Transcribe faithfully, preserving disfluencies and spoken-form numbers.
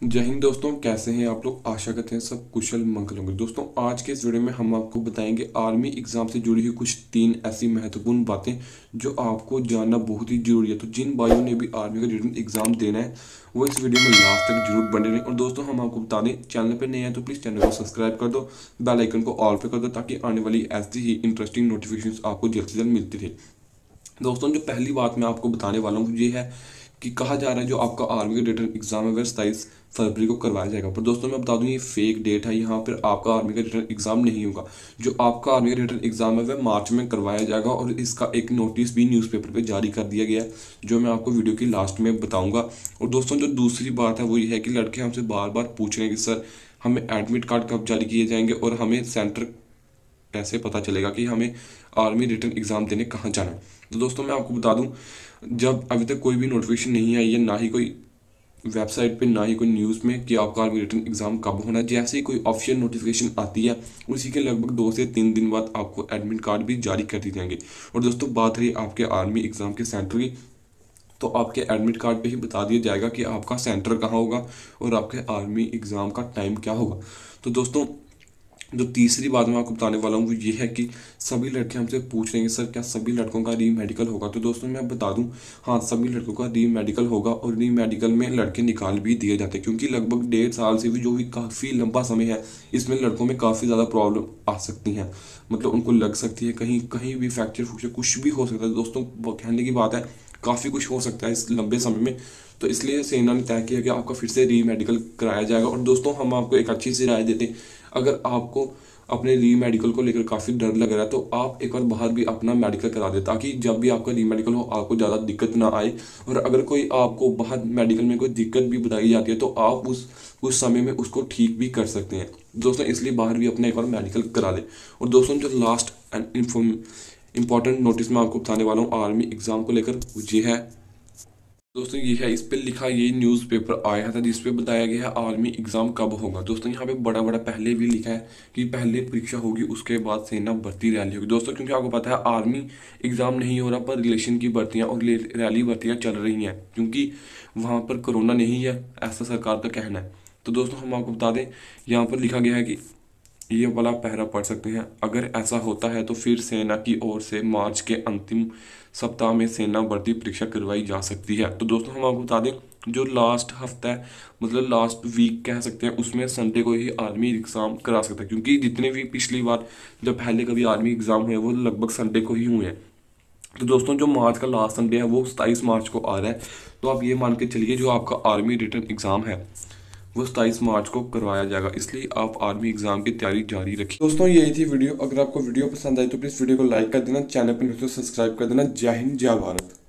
जय हिंद दोस्तों, कैसे हैं आप लोग। आशा करते हैं सब कुशल मंगल होंगे। दोस्तों आज के इस वीडियो में हम आपको बताएंगे आर्मी एग्जाम से जुड़ी हुई कुछ तीन ऐसी महत्वपूर्ण बातें जो आपको जानना बहुत ही जरूरी है। तो जिन भाइयों ने भी आर्मी का रिटन एग्जाम देना है वो इस वीडियो में लास्ट तक जरूर बने रहें। और दोस्तों हम आपको बता दें, चैनल पर नए हैं तो प्लीज़ चैनल को सब्सक्राइब कर दो, बेल आइकन को ऑल पे कर दो ताकि आने वाली ऐसी ही इंटरेस्टिंग नोटिफिकेशन आपको जल्द से जल्द मिलती रहे। दोस्तों जो पहली बात मैं आपको बताने वाला हूँ ये है कि कहा जा रहा है जो आपका आर्मी का रिटन एग्जाम है वह सताईस फरवरी को करवाया जाएगा। पर दोस्तों मैं बता दूं ये फेक डेट है, यहाँ पर आपका आर्मी का रिटन एग्जाम नहीं होगा। जो आपका आर्मी का रिटन एग्जाम है वह मार्च में करवाया जाएगा और इसका एक नोटिस भी न्यूज़पेपर पे जारी कर दिया गया है जो मैं आपको वीडियो की लास्ट में बताऊंगा। और दोस्तों जो दूसरी बात है वो ये है कि लड़के हमसे बार बार पूछ रहे हैं कि सर हमें एडमिट कार्ड कब जारी किए जाएंगे और हमें सेंटर कैसे पता चलेगा कि हमें आर्मी रिटन एग्जाम देने कहाँ जाना है। तो दोस्तों मैं आपको बता दूं, जब अभी तक कोई भी नोटिफिकेशन नहीं आई है, ना ही कोई वेबसाइट पे ना ही कोई न्यूज़ में कि आपका आर्मी रिटन एग्जाम कब होना है, जैसे ही कोई ऑफिशियल नोटिफिकेशन आती है उसी के लगभग दो से तीन दिन बाद आपको एडमिट कार्ड भी जारी कर दिए जाएंगे। और दोस्तों बात रही आपके आर्मी एग्जाम के सेंटर की, तो आपके एडमिट कार्ड पे ही बता दिया जाएगा कि आपका सेंटर कहाँ होगा और आपके आर्मी एग्जाम का टाइम क्या होगा। तो दोस्तों जो तीसरी बात मैं आपको बताने वाला हूँ वो ये है कि सभी लड़के हमसे पूछ रहे हैं सर क्या सभी लड़कों का री मेडिकल होगा। तो दोस्तों मैं बता दूं, हाँ सभी लड़कों का री मेडिकल होगा और री मेडिकल में लड़के निकाल भी दिए जाते हैं, क्योंकि लगभग डेढ़ साल से भी जो भी काफ़ी लंबा समय है इसमें लड़कों में काफ़ी ज़्यादा प्रॉब्लम आ सकती हैं। मतलब उनको लग सकती है, कहीं कहीं भी फ्रैक्चर फ्रैक्चर कुछ भी हो सकता है। दोस्तों वो कहने की बात है, काफ़ी कुछ हो सकता है इस लंबे समय में। तो इसलिए सेना ने तय किया कि आपका फिर से री मेडिकल कराया जाएगा। और दोस्तों हम आपको एक अच्छी सी राय देते हैं, अगर आपको अपने री मेडिकल को लेकर काफ़ी डर लग रहा है तो आप एक बार बाहर भी अपना मेडिकल करा दें, ताकि जब भी आपका री मेडिकल हो आपको ज़्यादा दिक्कत ना आए। और अगर कोई आपको बाहर मेडिकल में कोई दिक्कत भी बताई जाती है तो आप उस उस समय में उसको ठीक भी कर सकते हैं दोस्तों, इसलिए बाहर भी अपना एक बार मेडिकल करा दें। और दोस्तों जो last and inform important notice मैं आपको बताने वाला हूँ आर्मी एग्जाम को लेकर वो ये है। दोस्तों ये है, इस पे लिखा, ये न्यूज़पेपर आया था जिस पे बताया गया है आर्मी एग्जाम कब होगा। दोस्तों यहाँ पे बड़ा बड़ा पहले भी लिखा है कि पहले परीक्षा होगी उसके बाद सेना भर्ती रैली होगी। दोस्तों क्योंकि आपको पता है आर्मी एग्जाम नहीं हो रहा पर रिलेशन की भर्तियाँ और रैली भर्तियाँ चल रही हैं, क्योंकि वहाँ पर कोरोना नहीं है ऐसा सरकार का कहना है। तो दोस्तों हम आपको बता दें, यहाँ पर लिखा गया है कि ये वाला पहरा पढ़ सकते हैं, अगर ऐसा होता है तो फिर सेना की ओर से मार्च के अंतिम सप्ताह में सेना भर्ती परीक्षा करवाई जा सकती है। तो दोस्तों हम आपको बता दें, जो लास्ट हफ्ता है मतलब लास्ट वीक कह सकते हैं उसमें संडे को ही आर्मी एग्ज़ाम करा सकता है, क्योंकि जितने भी पिछली बार जब पहले कभी आर्मी एग्ज़ाम हुए वो लगभग संडे को ही हुए हैं। तो दोस्तों जो मार्च का लास्ट संडे है वो सताईस मार्च को आ रहा है, तो आप ये मान के चलिए जो आपका आर्मी रिटन एग्ज़ाम है वो सताईस मार्च को करवाया जाएगा, इसलिए आप आर्मी एग्जाम की तैयारी जारी रखिए। दोस्तों यही थी वीडियो, अगर आपको वीडियो पसंद आई तो प्लीज़ वीडियो को लाइक कर देना, चैनल पर सब्सक्राइब कर देना। जय हिंद जय भारत।